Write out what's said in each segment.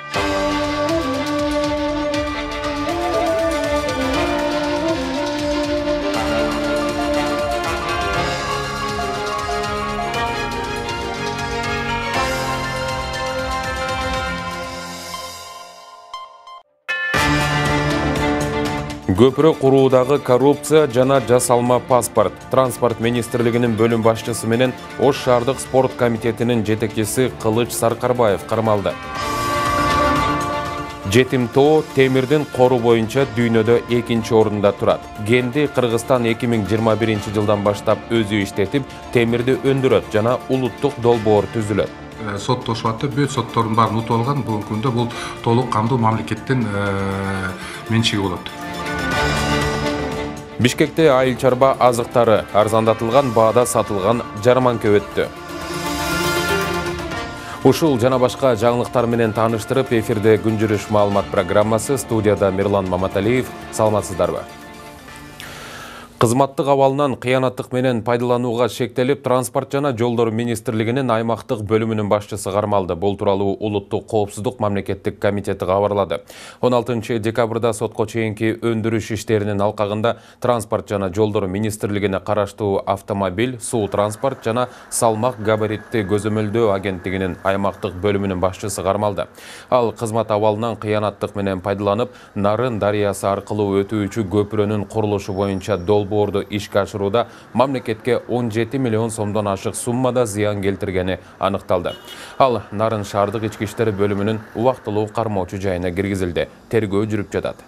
Көпірі құруыдағы коррупция жана жасалма паспорт. Транспорт министрлігінің бөлім башчысы менен Ош шаардык спорт комитетінің жетекчиси Кылыч Саркарбаев кармалды. Жетим тоо темирдин кору боюнча дүйнөдө 2-нчи орунда турат. Генди Кыргызстан 2021 жылдан баштап өзү иштетип, темирди өндүрөт жана улуттук долбоор түзүлөт. Соттошуаты бүт соттордун баарын утуп алган, бүгүнкү күндө бул толук кандуу мамлекеттин менчиги болот. Бишкекте айыл чарба азыктары арзандатылган баада сатылган жарманка өттү. Ушул жана башка жаңылыктар менен тааныштырып, эфирде күнжүрүш маалымат программасы, студияда Мирлан Маматалиев. Саламатсыздарбы? Кызматтык абалынан кыянаттык менен пайдаланууга шектелип, транспорт жана жолдор министрлигинин аймактык бөлүмүнүн башчысы кармалды. Бул тууралуу Улуттук коопсуздук мамлекеттик комитети кабарлады. 16 декабрда сотко чейинки өндүрүш иштеринин алкагында транспорт жана жолдор министрлигине караштуу автомобиль, суу транспорт жана салмак габаритти көзөмөлдөө агенттигинин аймактык бөлүмүнүн башчысы кармалды. Ал кызмат абалынан кыянаттык менен пайдаланып, Нарын дарыясы аркылуу өтүүчү көпүрөнүн курулушу боюнча долбоорду ишке ашырууда мамлекетке 17 миллион сомдон ашык суммада зыян келтиргени аныкталды. Ал Нарын шаардык ички иштер бөлүмүнүн убактылуу кармоочу жайына киргизилди. Тергөө жүрүп жатат.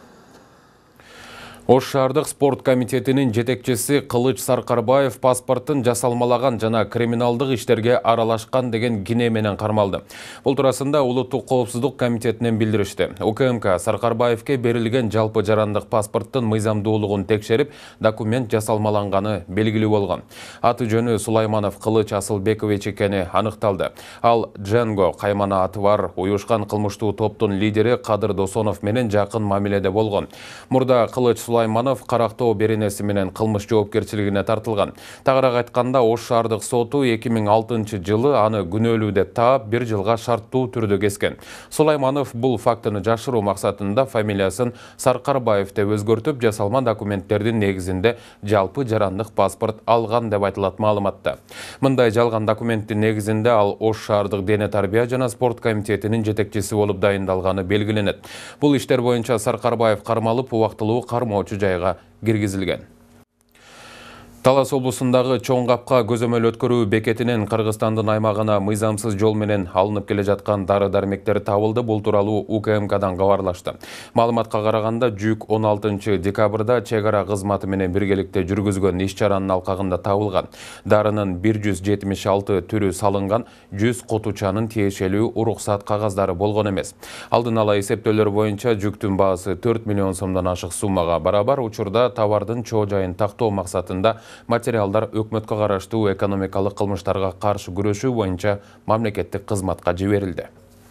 Ош шаардык спорт комитетинин жетекчиси Кылыч Саркарбаев паспорттун жасалмалаган жана криминалдык иштерге аралашкан деген кине менен кармалды. Бул туурасында Улуттук коопсуздук комитетинен билдиришти. УКМК Саркарбаевке берилген жалпы жарандык паспорттун мыйзамдуулугун текшерип, документ жасалмаланганы белгилүү болгон. Аты жөнү Сулайманов Кылыч Асылбекович экени аныкталды. Ал Дженго каймана аты бар уюшкан кылмыштуу топтун лидери Кадыр Досонов менен жакын мамиледе болгон. Мурда Кылыч Сулайманов карактоо беренеси менен кылмыш жоопкерчилигине тартылган. Тагыраак айтканда, Ош шаардык соту 2006 жылы аны күнөөлүү деп таап 1 жылга шарттуу түрдө кескен. Сулайманов бул фактыны жашыруу максатында фамилиясын Саркарбаев деп өзгөртүп, жасалма документтердин негизинде жалпы жарандык паспорт алган деп айтылат маалыматта. Мындай жалган документтин негизинде ал Ош шаардык дене тарбия жана спорт комитетинин жетекчиси болуп дайындалганы белгиленет. Бул иштер боюнча Саркарбаев кармалып, убактылуу кармоочу жайга киргизилген. Талас облусундагы Чоң Капка көзөмөл өткөрүү бекетинен Кыргызстандын аймагына мыйзамсыз жол менен алынып келе жаткан дары-дармектер табылды. Бул тууралуу УКМКдан кабарлашты. Маалыматка караганда, жүк 16 декабрда чек ара кызматы менен биргеликте жүргүзгөн иш-чаранын алкагында табылган. Дарынын 176 түрү салынган, 100 котучанын тиешелүү уруксат кагаздары болгон эмес. Алдын ала эсептөөлөр боюнча жүктүн баасы 4 миллион сомдон ашык суммага барабар. Учурда товардын чоо жайын тактоо максатында материалдар өкмөткө караштуу экономикалык кылмыштарга каршы күрөшүү боюнча мамлекеттик кызматка жиберилди.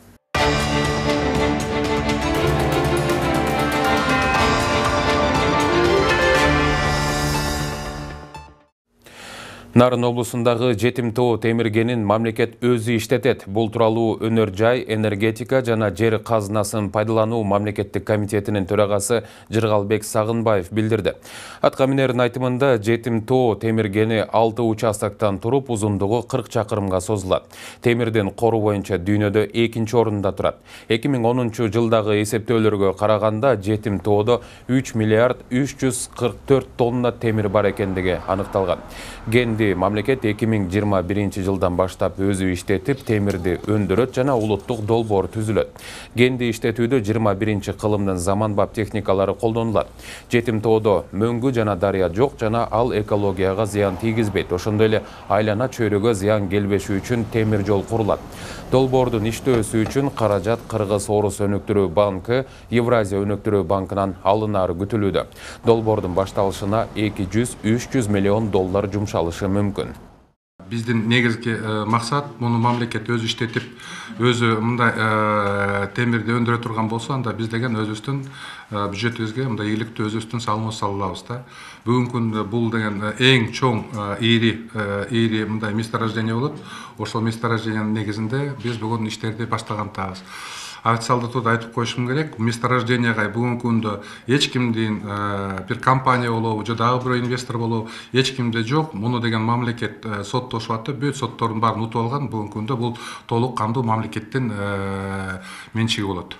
Нарын облусундагы жетим тоо темиргенин мамлекет өзү иштетет. Бул тууралуу өнөр жай, энергетика жана жер казынасын пайдалануу мамлекеттик комитетинин төрагасы Жыргалбек Сагынбаев билдирди. Аткаминердин айтымында, жетим тоо темиргени 6 участоктон туруп, узундугу 40 чакырымга созулат. Темирдин кору боюнча дүйнөдө 2-нчи орунда турат. 2010 жылдагы эсептөөлөргө караганда, жетим тоодо 3 миллиард 344 тонна темир бар экендиги аныкталган. Мамлекет 2021 жылдан баштап өзү иштетип, темирди өндүрөт жана улуттук долбоор түзүлөт. Генди иштетүүдө 21 кылымдын заманбап техникалары колдонулат. Жетим тоодо мөңгү жана дарыя жок жана ал экологияга зыян тийгизбейт. Ошондой эле айлана чөйрөгө зыян келбеши үчүн темир жол курулат. Долбоордун иштөөсү үчүн каражат Кыргыз Орус өнүктүрүү банкы, Евразия өнүктүрүү банкынан алынары күтүлүүдө. Долбоордун башталышына 200-300 миллион доллар жумшалышы мүмкүн. Биздин негизги максат муну мамлекет өзү иштетип, өзү мындай темирди өндүрө турган болсо, анда биз деген өзүбүздүн бюджетибизге мындай ийгиликтүү өзүбүздүн салымыбызды салабыз да. Бүгүнкү күндө бул деген эң чоң ири мындай месторождение болот. Ошол месторождениянын негизинде биз бүгүн иштерди баштагантабыз. официалдуу түрдө айтып коюшум керек, месторожденияга бүгүнкү күндө эч кимдин бир компания болобу же дагы бирөө инвестор болобу эч кимде жок. Муну деген мамлекет соттошуп атты, бүт соттордун баарын утуп алган. Бүгүнкү күндө бул толук кандуу мамлекеттин менчиги болот.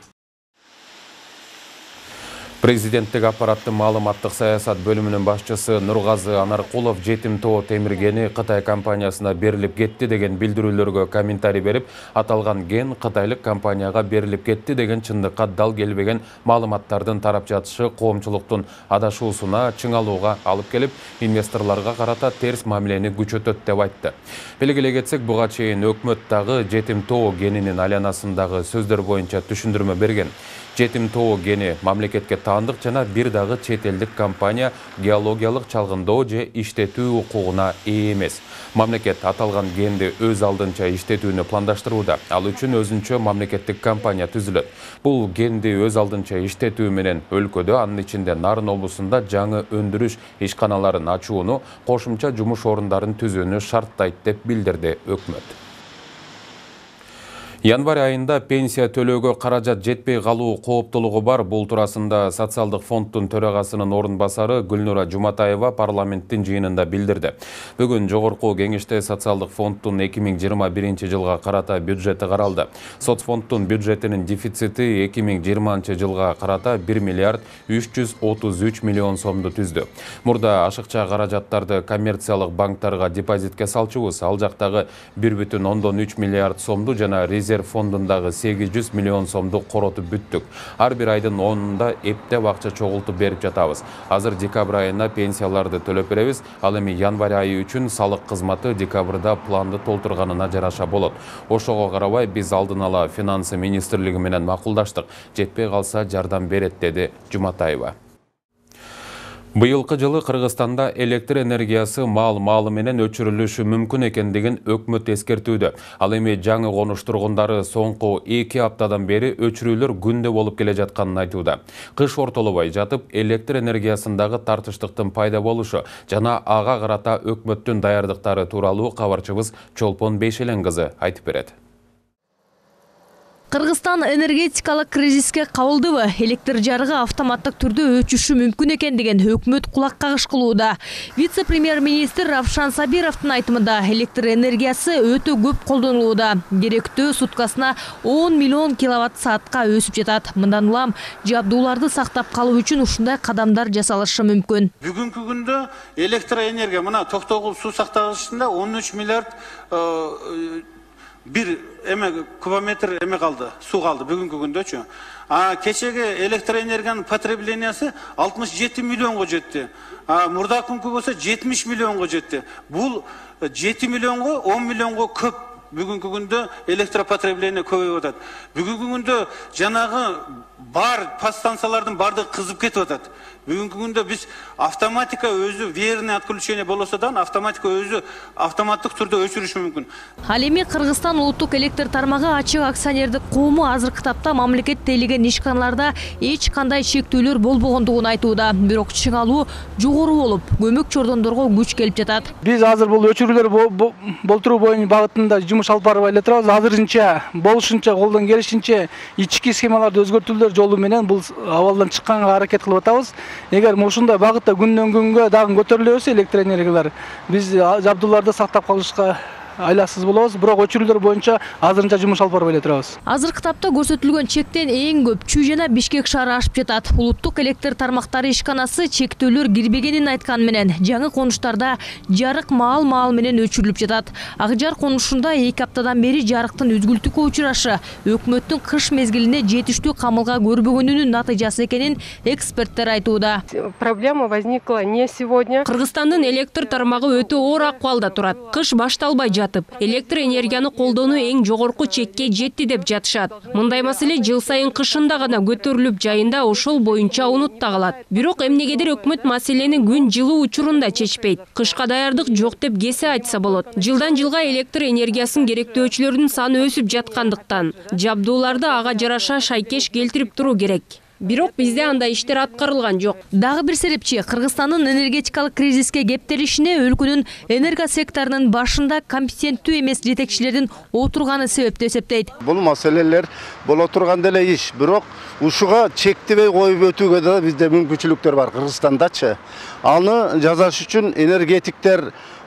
Президенттик аппараттын маалыматтык саясат бөлүмүнүн башчысы Нургазы Анаркулов жетим тоо темиргени Кытай компаниясына берилип кетти деген билдирүүлөргө комментарий берип, аталган ген кытайлык компанияга берилип кетти деген чындыкка дал келбеген маалыматтардын тарап жатышы коомчулуктун адашуусуна, чыңалууга алып келип, инвесторлорго карата терс мамилени күчөтөт деп айтты. Белгилей кетсек, буга чейин өкмөт дагы жетим тоо генинин айланасындагы сөздөр боюнча түшүндүрмө берген. Жетим тоо гени мамлекетке таандык жана бир дагы чет элдик компания геологиялык чалгындоо же иштетүү укугуна ээ эмес. Мамлекет аталган генди өз алдынча иштетүүнү пландаштырууда. Ал үчүн өзүнчө мамлекеттик компания түзүлөт. Бул генди өз алдынча иштетүү менен өлкөдө, анын ичинде Нарын облусунда жаңы өндүрүш ишканаларын ачууну, кошумча жумуш орундарын түзүүнү шарттайт деп билдирди өкмөт. Январь айында пенсия төлөөгө каражат жетпей калуу кооптулугу бар. Бул туурасында социалдык фонддун төрагасынын орун басары Гүлнура Жуматаева парламенттин жыйынында билдирди. Бүгүн жогорку кеңеште социалдык фонддун 2021 жылга карата бюджети каралды. Соцфонддун бюджетинин дефицити 2020 жылга карата 1 миллиард 333 миллион сомду түздү. Мурда ашыкча каражаттарды коммерциялык банктарга депозитке салчубуз. Ал жактагы 1,3 миллиард сомду жана резерв фондундагы 800 миллион сомду коротуп бүттүк. Ар бир айдын 10-унда эптеп акча чогултуп берип жатабыз. Азыр декабрь айына пенсияларды төлөп беребиз. Ал эми январь айы үчүн салык кызматы декабрда планды толтурганына жараша болот. Ошого карабай биз алдын ала финансы министрлиги менен макулдаштык. Жетпей калса жардам берет, деди Жуматаева. Быйылкы жылы Кыргызстанда электр энергиясы маалы менен өчүрүлүшү мүмкүн экендигин өкмөт эскертүүдө. Ал эми жаңы конуш тургундары соңку 2 аптадан бери өчүрүүлөр күндө болуп келе жатканын айтууда. Кыш ортолобой жатып, электр энергиясындагы тартыштыктын пайда болушу жана ага карата өкмөттүн даярдыктары тууралуу кабарчыбыз Чолпон Бейшелен кызы айтып берет. Кыргызстан энергетикалык кризиске кабылдыбы? Электр жарыгы автоматтык түрдө өчүшү мүмкүн экен деген өкмөт кулак кагыш кылууда. Вице-премьер-министр Равшан Сабировдун айтымында электр энергиясы өтө көп колдонулууда. Керектөө суткасына 10 миллион киловатт саатка өсүп жатат. Мындан улам жабдууларды сактап калуу үчүн ушундай кадамдар жасалышы мүмкүн. Бүгүнкү күндө электроэнергия мына Токтогул суу сактагычында 13 миллиард бир кубометр калды, суу калды бүгүнкү күндөчү. Кечеги электроэнергиянын потреблениясы 67 миллионго жетти. Мурдакы күнгө болсо 70 миллионго жетти. Бул 7 миллионго 10 миллионго көп. Бүгүнкү күндө электропотребление көбөйүп атат. Бүгүнкү күндө жанагы бар подстанциялардын бардыгы кызып кетип атат. Бүгүнкү күндө биз автоматика өзү верное отключение болсо да автоматика өзү автоматтык түрдө өчүрүшү мүмкүн. Ал эми Кыргызстан улуттук электр тармагы ачык акционердик коому азыркы тапта мамлекет тейлеген ишканаларда эч кандай чектөөлөр болбогондугун айтууда. Бирок чыңалуу жогору болуп, көмөк чордондорго күч келип жатат. Биз азыр бул өчүрүүлөр болтуруу боюнча багытында жумуш алып барып эле турабыз. Азырынча болушунча колдон келишинче ички схемаларды өзгөртүүлөр жолу менен бул абалдан чыкканга аракет кылып атабыз. Эгер ушундай багытта күндөн күнгө дагы көтөрүлө берсе электроэнергиялар, биз жабдууларды сактап калышка айласыз болобуз. Бирок өчүрүүлөр боюнча азырынча жумуш алып барып эле турабыз. Азыркы тапта көрсөтүлгөн чектен эң көп Чүй жана Бишкек шаары ашып жатат. Улуттук электр тармактары ишканасы чектөөлөр кирбегенин айткан менен жаңы конуштарда жарык маал менен өчүрүлүп жатат. Ак Жар конушунда 2 аптадан бери жарыктын үзгүлтүккө учурашы өкмөттүн кыш мезгилине жетиштүү камылга көрбөгөнүнүн натыйжасы экенин эксперттер айтууда. Проблема возникла не сегодня. Кыргызстандын электр тармагы өтө оор акыбалда турат. Кыш башталбай электр энергияны колдонуу эң жогорку чекке жетти деп жатышат. Мындай маселе жыл сайын кышында гана көтөрүлүп, жайында ошол боюнча унутта калат. Бирок эмнегедир өкмөт маселени күн жылуу учурунда чечпейт. Кышка даярдык жок деп кесе айтса болот. Жылдан жылга электр энергиясын керектөөчүлөрдүн саны өсүп жаткандыктан жабдууларды ага жараша шайкеш келтирип туруу керек. Бирок бизде андай иштер аткарылган жок. Дагы бир себепчи Кыргызстандын энергетикалык кризиске кептелишине өлкөнүн энерго секторунун башында компетенттүү эмес жетекчилердин отурганы себеп деп эсептейт. Бул маселелер боло турган деле иш, бирок ушуга чектебей коюп өтүүгө да бизде мүмкүнчүлүктөр бар Кыргызстандачы. Аны жасаш үчүн энергетиктер,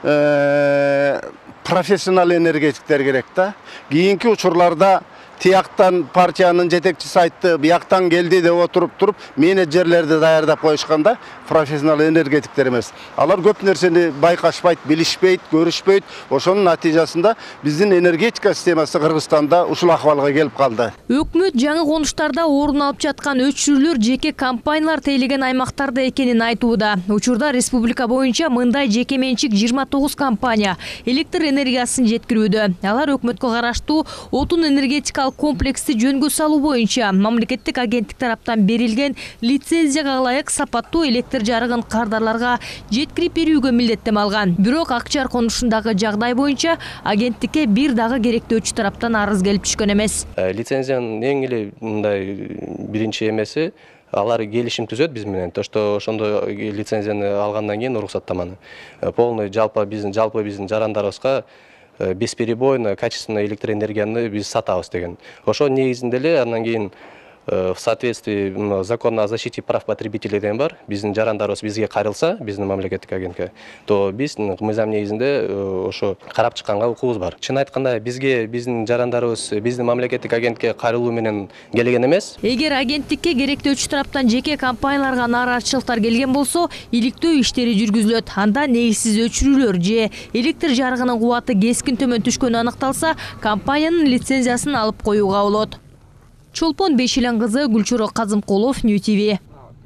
профессионал энергетиктер керек да. Кийинки учурларда тияктан партиянын жетекчиси айтты, бияктан келди деп туруп менеджерлерди даярдап коюшканда профессионал энергетиктер эмес. Алар көп нерсени байкашпайт, билишпейт, көрүшпөйт. Ошонун натыйжасында биздин энергетика системасы Кыргызстанда ушул акыбалга келип калды. Өкмөт жаңы конуштарда орун алып жаткан өчүрүүлөр жеке компаниялар тейлеген аймактарда экенин айтууда. Учурда республика боюнча мындай жеке менчик 29 компания электр энергиясын жеткирүүдө. Алар өкмөткө караштуу отун энергетика комплексти жөнгө салуу боюнча мамлекеттик агенттик тараптан берилген лицензияга ылайык сапаттуу электр жарыгын кардарларга жеткирип берүүгө милдеттеме алган. Бирок Акчар конушундагы жагдай боюнча агенттикке бир дагы керектөөчү тараптан арыз келип түшкөн эмес. Лицензиянын эң эле мындай биринчи эмеси алар келишим түзөт биз менен. То что ошондой лицензияны алгандан кийин уруксаттаманы полный жалпы биздин жарандарыбызга бесперебойно, качественно электроэнергияны биз сатабыз деген. Ошо негизинде эле андан кийин в соответствии закона о защите прав потребителей деген бар. Биздин жарандарыбыз бизге кайрылса, биздин мамлекеттик агентке, то биз мыйзам негизинде ошо карап чыкканга укугубуз бар. Чын айтканда бизге биздин жарандарыбыз биздин мамлекеттик агентке кайрылуу менен келген эмес. Эгер агенттикке керектөөчү тараптан жеке компанияларга нааразычылыктар келген болсо, иликтөө иштери жүргүзүлөт. Анда негизсиз өчүрүүлөр же электр жарыгынын кубаты кескин төмөн түшкөнү аныкталса, компаниянын лицензиясын алып коюуга болот. Чолпон Бейшилен кызы, Гүлчурок Казымкулов, New TV.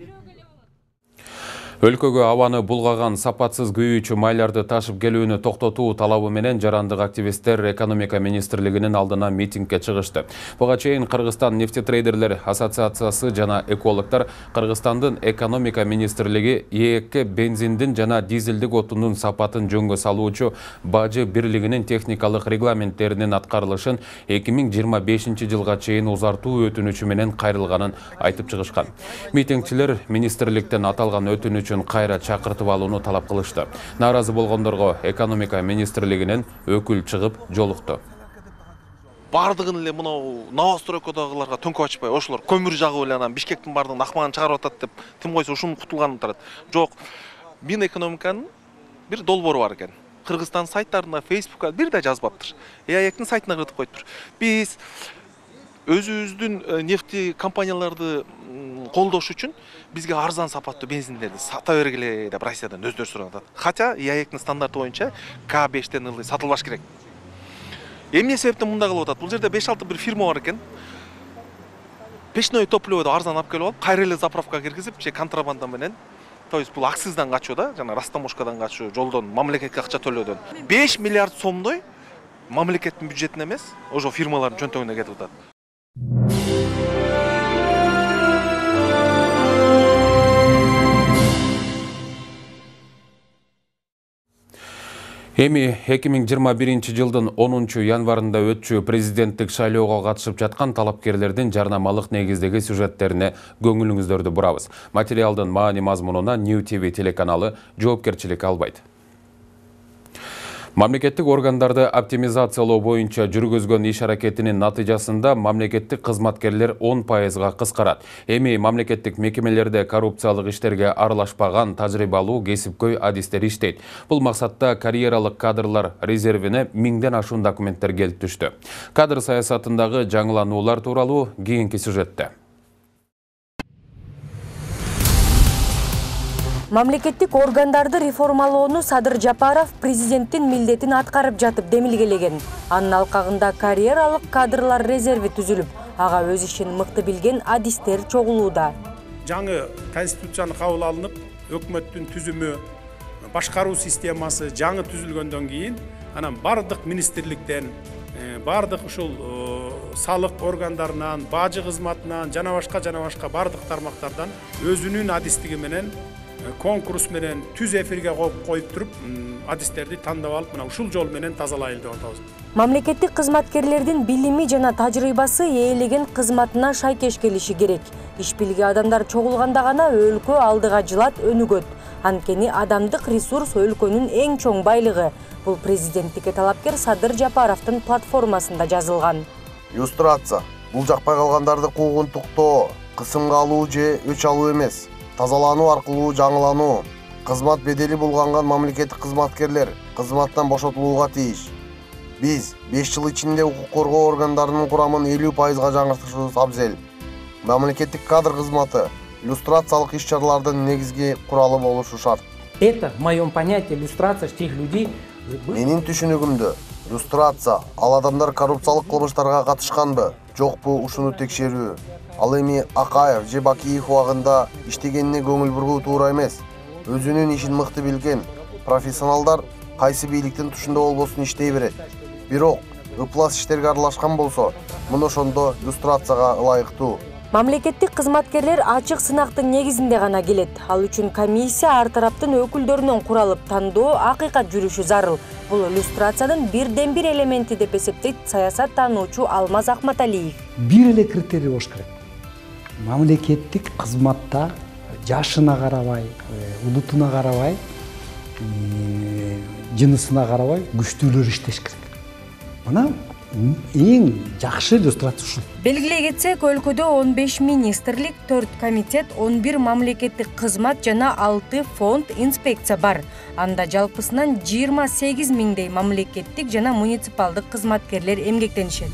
Өлкөгө абаны булгаган сапатсыз күйүүчү майларды ташып келүүнү токтотуу талабы менен жарандык активисттер экономика министрлигинин алдына митингге чыгышты. Буга чейин Кыргызстан нефтетрейдерлер ассоциациясы жана экологдор Кыргызстандын экономика министрлиги ээкке бензиндин жана дизелдик отундун сапатын жөнгө салуучу бажы бирлигинин техникалык регламенттеринин аткарылышын 2025 жылга чейин узартуу өтүнүчү менен кайрылганын айтып чыгышкан. Митингчилер министрликтен аталган өтүнүч кайра чакыртып алууну талап кылышты. Нааразы болгондорго экономика министрлигинен өкүл чыгып жолукту. Бардыгын эле мынау новостройкодагыларга төңкөп ачпай, ошолор көмүр жагып эле анан Бишкектин бардыгын акмагын чыгарып атат деп тим койсо ушунун кутулганын турат. Жок, Минэкономиканын бир долбоору бар экен. Кыргызстан сайттарында, Facebook'та бир да жазбаптыр. ЭАЭКтин сайтына кыртып коюптур. Биз өзүбүздүн нефти компанияларды колдош үчүн бизге арзан сапаттуу бензиндерди сата бергиле деп Россиядан өздөрү сурап атат. Хотя ЭАЭКтин стандарты боюнча К5тен ылдый сатылбаш керек. Эмне себептен мындай кылып атат? Бул жерде 5-6 бир фирма бар экен. Печное топливоду арзан алып келип алып, кайра эле заправкага киргизип, же контрабанда менен, то есть бул акциздан качуу да, жана растаможкадан качуу, жолдон мамлекетке акча төлөөдөн 5 миллиард сомдой мамлекеттин бюджетине эмес, ошо фирмалардын чөнтөгүнө кетип атат. Эми 2021 жылдын 10 январында өтчү президенттик шайлоого катышып жаткан талапкерлердин жарнамалык негиздеги сюжеттерине көңүлүңүздөрдү бурабыз. Материалдын маани мазмунуна New TV телеканалы жоопкерчилик албайт. Мамлекеттик органдарды оптимизациялоо боюнча жүргүзгөн иш аракетинин натыйжасында мамлекеттик кызматкерлер 10%га кыскарат. Эми мамлекеттик мекемелерде коррупциялык иштерге аралашпаган тажрыйбалуу кесипкөй адистер иштейт. Бул максатта карьералык кадрлар резервине 1000ден ашуун документтер келип түштү. Кадр саясатындагы жаңылануулар тууралуу кийинки сюжетте. Мамлекеттик органдарды реформалоону Садыр Жапаров президенттин милдетин аткарып жатып демилгелеген. Анын алкагында карьералык кадрлар резерви түзүлүп, ага өз ишин мыкты билген адистер чогулууда. Жаңы конституцияны кабыл алынып, өкмөттүн түзүмү, башкаруу системасы жаңы түзүлгөндөн кийин, анан бардык министрликтен, бардык ушул салык органдарынан, бажы кызматынан, жана башка бардык тармактардан өзүнүн адистиги менен конкурс менен түз эфирге коюп туруп, адистерди тандап алып, мына ушул жол менен тазалайлы деп атабыз. Мамлекеттик кызматкерлердин билими жана тажрыйбасы ээлеген кызматына шайкеш келиши керек. Иш билги адамдар чогулганда гана өлкө алдыга жылат, өнүгөт. Анткени адамдык ресурс өлкөнүн эң чоң байлыгы. Бул президенттикке талапкер Садыр Жапаровдун платформасында жазылган. Люстрация бул жакпай калгандарды куугунтуктоо, кысымга алуу же өч алуу эмес, тазалануу аркылуу жаңылануу. Кызмат бедели булганган мамлекеттик кызматкерлер кызматтан бошотулууга тийиш. Биз 5 жыл ичинде укук коргоо органдарынын курамын 50%га жаңыртышыбыз абзел. Мамлекеттик кадр кызматы люстрациялык иш-чаралардын негизги куралы болушу шарт. Это в моем понятии люстрация тех людей. Менин түшүнүгүмдө люстрация ал адамдар коррупциялык кылмыштарга катышканбы, жокпу ушуну текшерүү. Ал эми Акаев же Бакиев убагында иштегенине көңүл буруу туура эмес. Өзүнүн ишин мыкты билген профессионалдар кайсы бийликтин тушунда болбосун иштей берет. Бирок ыплас иштерге аралашкан болсо, муну ошондо люстрацияга ылайыктуу. Мамлекеттик кызматкерлер ачык сынактын негизинде гана келет. Ал үчүн комиссия ар тараптын өкүлдөрүнөн куралып, тандоо акыйкат жүрүшү зарыл. Бул люстрациянын бирден бир элементи деп эсептейт саясат таануучу Алмаз Ахматалиев. Бир эле критерий болуш керек. Мамлекеттик кызматта жашына карабай, улутуна карабай, жынысына карабай күчтүүлөр иштеш керек. Мына эң жакшы люстрация ушул. Белгилей кетсек, өлкөдө 15 министрлик, 4 комитет, 11 мамлекеттик кызмат жана 6 фонд, инспекция бар. Анда жалпысынан 28 миңдей мамлекеттик жана муниципалдык кызматкерлер эмгектенишет.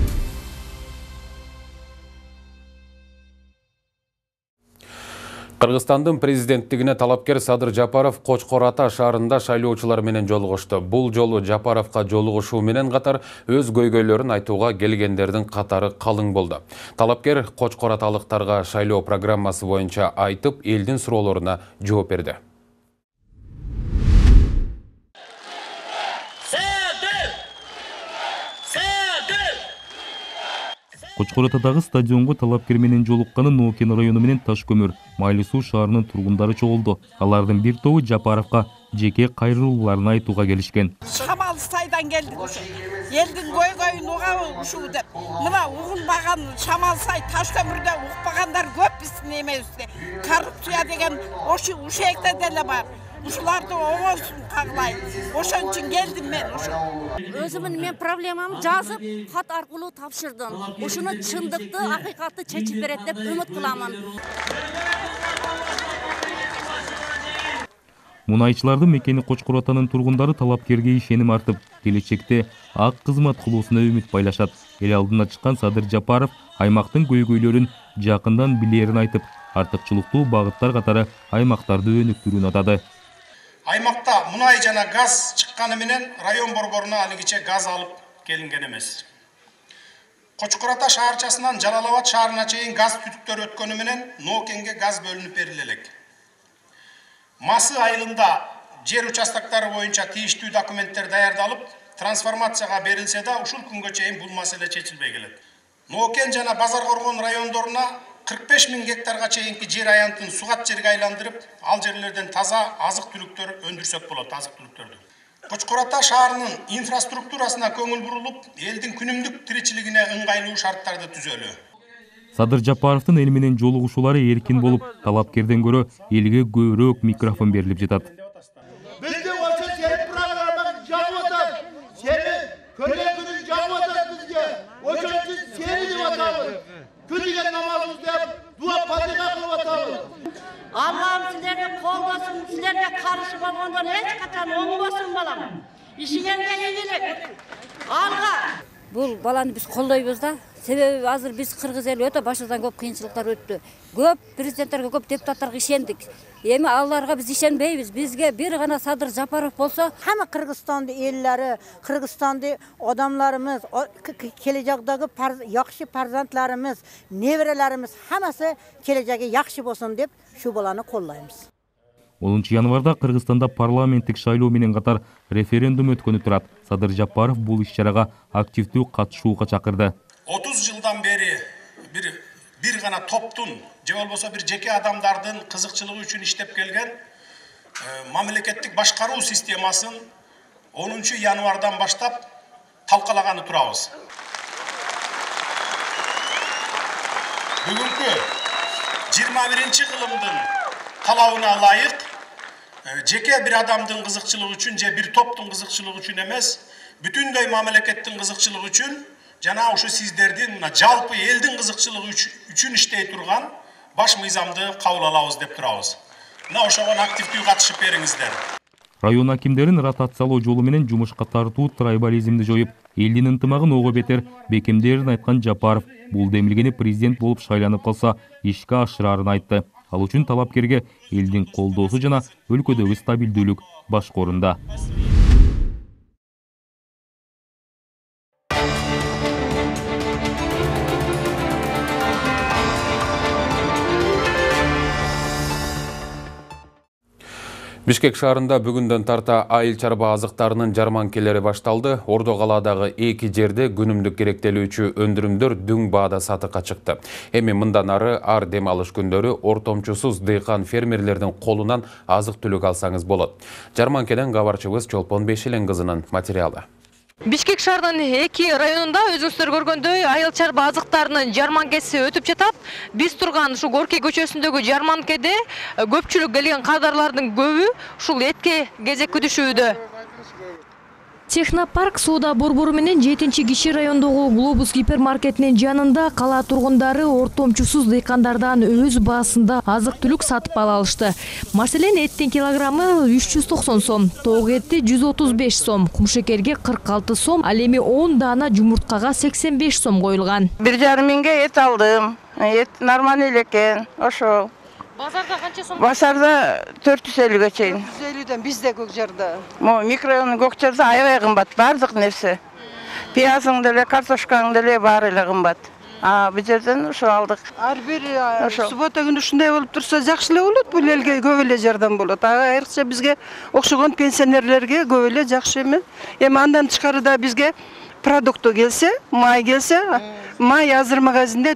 Кыргызстандын президенттигине талапкер Садыр Жапаров Кочкор Ата шаарында шайлоочулар менен жолугушту. Бул жолу Жапаровка жолугушуу менен катар өз көйгөйлөрүн айтууга келгендердин катары калың болду. Талапкер Кочкор Аталыктарга шайлоо программасы боюнча айтып, элдин суроолоруна жооп берди. Кочкор Атадагы стадионго талапкер менен жолукканы Нокен району менен Ташкөмүр, Майлы Суу шаарынын тургундары чогулду. Алардын бир тобу Жапаровка жеке кайрылууларын айтууга келишкен. Шамал сайдан келдик ушу. Элдин көйгөйүн угабы ушул деп. Мына угулбаган Шамал сай Ташкөмүрдө укпагандар көп биздин эмебизде. Коррупция деген ошо ушекте деле бар. Ушуларды оңосун кагылайт. Ошон үчүн келдим мен ушу. Өзүмүн мен проблемамды жазып, хат аркылуу тапшырдым. Ушуну чындыкты, акыйкатты чечип берет деп үмүт кыламын. Мунайчылардын мекени Кочкор Атанын тургундары талапкерге ишеним артып, келечекте ак кызмат кылуусуна үмүт байлашат. Эл алдына чыккан Садыр Жапаров аймактын көйгөйлөрүн жакындан билерин айтып, артыкчылыктуу багыттар катары аймактарды өнүктүрүүнү атады. Аймакта мунай жана газ чыкканы менен район борборуна алигиче газ алып келинген эмес. Кочкор Ата шаарчасынан Жалалабад шаарына чейин газ түтүктөр өткөнү менен Нокенге газ бөлүнүп бериле элек. Масы айылында жер участоктары боюнча тийиштүү документтер даярдалып, трансформацияга берилсе да, ушул күнгө чейин бул маселе чечилбей келет. Нокен жана Базар Коргон райондоруна 45 000 гектарга чейинки жер аянтын сугат жерге айландырып, ал жерлерден таза азык-түлүктөр өндүрсөк болот, азык-түлүктөрдү. Кочкор Ата шаарынын инфраструктурасына көңүл бурулуп, элдин күнүмдүк тиричилигине ыңгайлуу шарттарды түзөлүү. Садыр Жапаровдун эл менен жолугушуулары эркин болуп, талапкерден көрө элге көбүрөөк микрофон берилип жатат. Бизде ошо сен программаны жагып атат. Сени көргөн жагып атат бизге. Ошон үчүн сени деп атабыз. Күнүгө намазыбыз деп дуа патиха кылып атабыз. Аллам силерге колдосын, силерге каршы болгондон эч качан оңбосун балам. Ишиңерге ийгилик. Алга. Бул баланы биз колдойбуз да. Себеби азыр биз кыргыз эли өтө башыбыздан көп кыйынчылыктар өттү. Көп президенттерге, көп депутаттарга ишендик. Эми аларга биз ишенбейбиз. Бизге бир гана Садыр Жапаров болсо, hamma Кыргызстандын эллери, Кыргызстандын адамдарыбыз, келечектеги жакшы farzandlarimiz, неберелерimiz hammasi келечеги жакшы болсун деп шу баланы колдойбуз. 10 январда Кыргызстанда парламенттик шайлоо менен катар референдум өткөнү турат. Садыр Жапаров бул иш-чарага активдүү катышууга чакырды. 30 жылдан бери бир гана топтун же болбосо бир жеке адамдардын кызыкчылыгы үчүн иштеп келген мамлекеттик башкаруу системасын 10 январдан баштап талқылағаны турабыз. Бүгінгі 21-ші ғылымдың талауына лайық, жеке бір адамдың қызықшылығы үшін, же бір топтың қызықшылығы үшін емес, бүтіндей мемлекеттің қызықшылығы үшін, жана ушу сиздердин жалпы элдин кызыкчылыгы үчүн иштей турган баш мыйзамды кабыл алабыз деп турабыз. Мына ошого активдүү катышып бериңиздер. Район акимдерин ротациялоо жолу менен жумушка тартуу трайбализмди жоюп, элдин ынтымагын ого бетер бекемдерин айткан Жапаров бул демилгени президент болуп шайланып калса ишке ашырарын айтты. Ал үчүн талапкерге элдин колдоосу жана өлкөдөгү стабилдүүлүк башкорунда. Бишкек шаарында бүгүндөн тарта айыл чарба азыктарынын жарманкелери башталды. Ордо калаадагы 2 жерде күнүмдүк керектелүүчү өндүрүмдөр дүң баада сатыкка чыкты. Эми мындан ары ар дем алыш күндөрү ортомчусуз дыйкан фермерлердин колунан азык-түлүк алсаңыз болот. Жарманкеден кабарчыбыз Чолпон Бешилен кызынын материалы. Бишкек шаарынын 2 районунда өзүңүздөр көргөндөй айыл чарба азыктарынын жарманкеси өтүп жатат. Биз турган ушу Горкий көчөсүндөгү жарманкеде көпчүлүк келген кардарлардын көбү ушул этке кезек күтүшүүдө. Технопарк соода борбору менен 7-киши райондогу Глобус гипермаркетинин жанында кала тургундары ортомчусуз дыйкандардан өз баасында азык-түлүк сатып ала алышты. Маселен, эттин килограммы 390 сом, тоок этти 135 сом, кумшекерге 46 сом, ал эми 10 даана жумурткага 85 сом коюлган. 1,5 миңге эт алдым. Эт нормаль эле экен. Ошол. Базарда канча сом? Базарда 450-ге чейин. 450-ден бизде Көкжарда. Микрорайон Көкжарда аябай кымбат, бардык нерсе. Пиязың деле, картошкаң деле баары эле кымбат. Бул жерден ошо алдык. Ар бир суббота күнү ушундай болуп турса жакшы эле болот, бул элге көп эле жардам болот. Айрыкча бизге окшогон пенсионерлерге көп эле жакшы эме. Эми андан тышкары бизге продукты келсе, май келсе, май азыр магазинде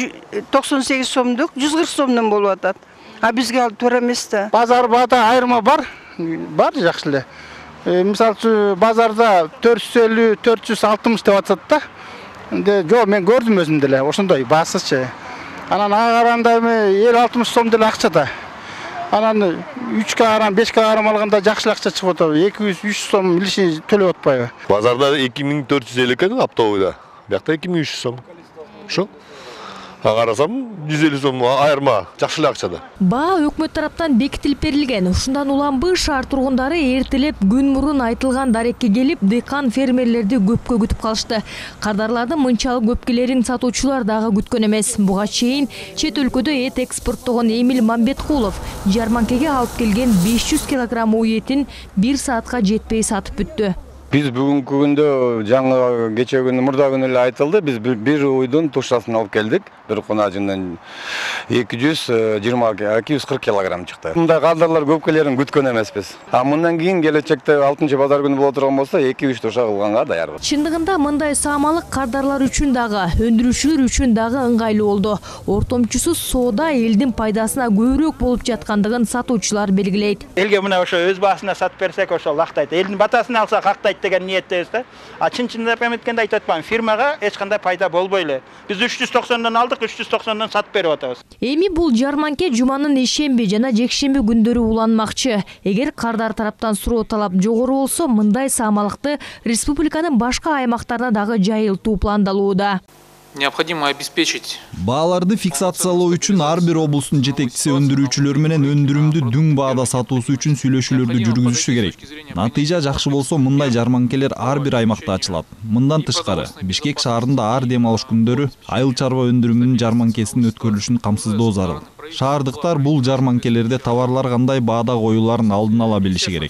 98 сомдук 140 сомдон болуп атат. Бизге ал туура эмес да. Базар баада айырма бар жакшы эле. Мисалы үчүн базарда 450-460 деп атат да. Жок, мен көрдүм өзүм деле, ошондой баасызчы. Анан ага караганда 50-60 сом деле акча да. Анан 3 кг, 5 кг алганда жакшы акча чыгып атат. 200-300 сом лишний төлөп атпайбы? Базарда 2450 экен оптовыйда. Бuyakta 2300 сом. Ошо. Карасам 150 сом айырма, жакшы эле акчада. Баа өкмөт тараптан бекитилип берилген. Ушундан уланбы шаар тургундары эртелеп күн мурун айтылган дарекке келип, дыйкан фермерлерди көпкө күтүп калышты. Кардарлардын мынчалык көпкелерин сатуучулар дагы күткөн эмес. Буга чейин чет өлкөдө эт экспорттогон Эмил Мамбеткулов жарманкеге алып келген 500 килограмм уй этин 1 саатка жетпей сатып бүттү. Biz бүгүнкү күндө жаңы кече күнү мурда күнү эле айтылды. Biz bir уйдун тушасын алып келдик. Bir кунажындан 240 килограмм чыкты. Мындай кардарлар көпкөлөрүн күткөн эмеспиз. Мындан кийин келечекте 6-базар күнү боло турган болсо 2-3 туша кылганга даярбыз. Чындыгында мындай саамалык кардарлар үчүн дагы, өндүрүүчүлөр үчүн дагы ыңгайлуу болду. Ортомчусуз соода элдин пайдасына көбүрөөк болуп жаткандыгын сатуучулар белгилейт. Элге мына ошо өз баасына сатып берсек ошол актайт. Элдин батасын алсак актайт деген ниеттебиз да. Чын-чындап эметкенде айтып атпайм, фирмага эч кандай пайда болбой эле. Биз 390-дан алдык, 390-дан сатып берип атабыз. Эми бул жарманке жуманын ишемби жана жекшемби күндөрү уланмакчы. Эгер кардар тараптан суроо талап жогору болсо, мындай саамалыкты республиканын башка аймактарына дагы жайылтуу пландалууда. Необходимо обеспечить. Бааларды фиксациялоо үчүн ар бир облустун жетекчиси өндүрүүчүлөр менен өндүрүмдү дүң баада сатуусу үчүн сүйлөшүүлөрдү жүргүзүшү керек. Натыйжа жакшы болсо, мындай жарманкелер ар бир аймакта ачылат. Мындан тышкары, Бишкек шаарында ар дем алыш күндөрү айыл чарба өндүрүмүнүн жарманкесинин өткөрүлүшүн камсыздоо зарыл. Шаардыктар бул жарманкелерде товарлар кандай баада коюларын алдын ала билиши керек.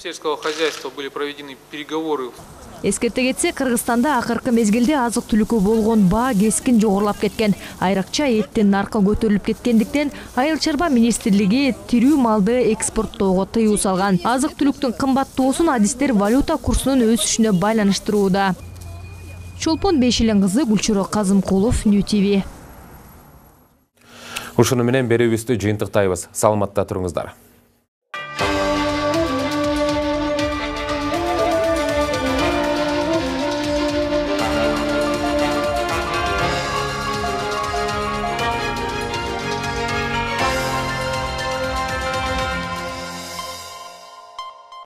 Эскерте кетсе, Кыргызстанда акыркы мезгилде азык-түлүккө болгон баа кескин жогорулап кеткен. Айрыкча эттин наркы көтөрүлүп кеткендиктен Айыл чарба министрлиги тирүү малды экспорттоого тыюу салган. Азык-түлүктүн кымбаттоосун адистер валюта курсунун өсүшүнө байланыштырууда. Чолпон Бешилен кызы Гүлчүрө Казымкулов, Нью ТВ. Ушуну менен берүүбүздү жыйынтыктайбыз. Саламатта туруңуздар.